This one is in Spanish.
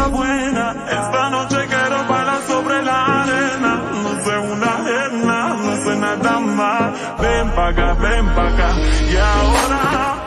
está buena. Esta noche quiero bailar sobre la arena. No sé una ajena, no sé nada más. Ven pa' acá, y ahora